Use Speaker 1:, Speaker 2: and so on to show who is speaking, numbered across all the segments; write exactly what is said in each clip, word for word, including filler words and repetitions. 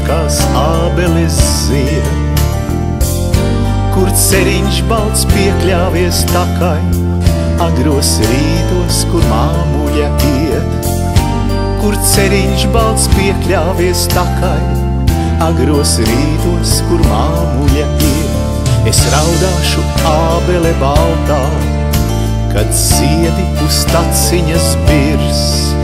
Speaker 1: šakās ābeles zied, kur ceriņš balts piekļāvies takai, agros rītos, kur māmuļa iet. Kur ceriņš balts piekļāvies takai, agros rītos, kur māmuļa iet. Es raudāšu ābele baltā, kad ziedi uz taciņas birs,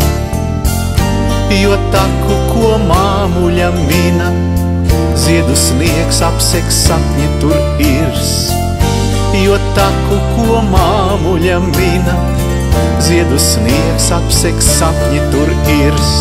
Speaker 1: jo taku, ko māmuļa mina, ziedu sniegs apseks sapņi tur irs. Jo taku, ko māmuļa mina, ziedu sniegs apseks sapņi tur irs.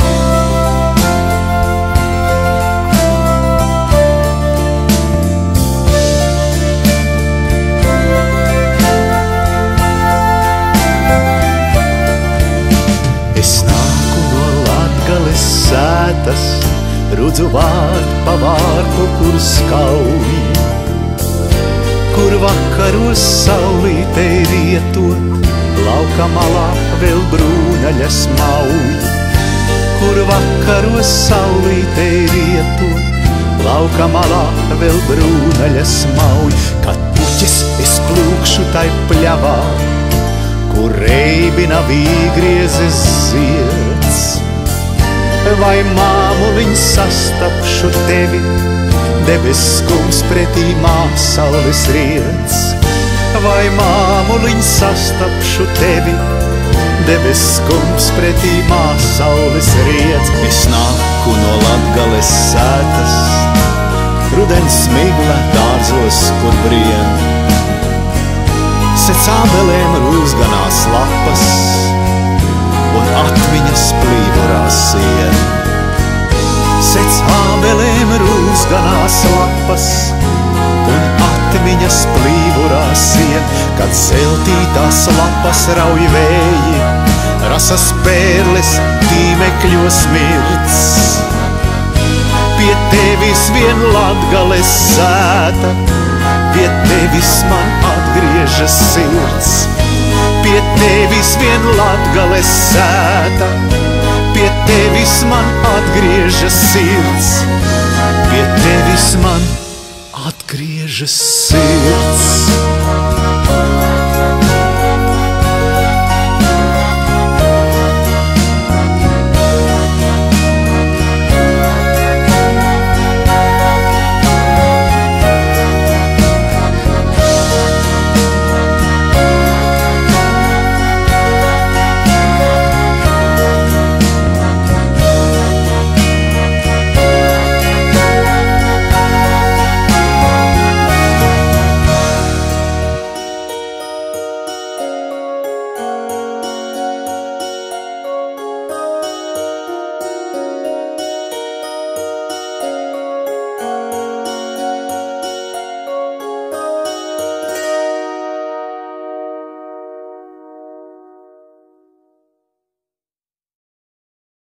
Speaker 1: Es nāku no Latgales sētas, rudzu vārdu pa vārtu, kur skauj, kur vakaros saulītei rietot, lauka malā vēl brūnaļas mauj. Kur vakaros saulītei rietot, lauka malā vēl brūnaļas mauj. Kad puķis es plūkšu tai pļavā, kur reibina vīgriezes zieds, vai māmuliņ sastapšu tevi, debes skums pretī māsalves riedz. Vai māmuliņ sastapšu tevi, debes skums pretī māsalves riedz. Es nāku no Latgales sētas, rudens smigla dārzos, kur brien. Sec ābelēm rūzganās lapas, un atmiņas plīvorās sien. Sec ābelēm rūzganās lapas, un atmiņas plīvorās sien. Kad zeltītās lapas rauj vēji, rasas pērles tīmekļos mirds. Pie tevis vien Latgales sēta, pie tevis man atgriežas sirds. Pie tevis vien Latgales sēta, pie tevis man atgriežas sirds. Pie tevis man atgriežas sirds.